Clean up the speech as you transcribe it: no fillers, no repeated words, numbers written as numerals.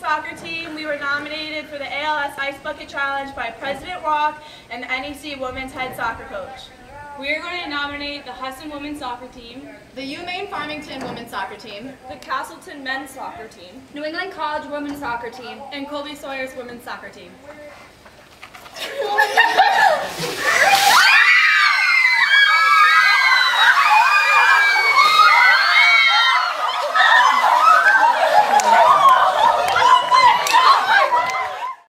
soccer team, we were nominated for the ALS Ice Bucket Challenge by President Wolk and the NEC women's head soccer coach. We are going to nominate the Husson women's soccer team, the UMaine Farmington women's soccer team, the Castleton men's soccer team, New England College women's soccer team, and Colby-Sawyer's women's soccer team.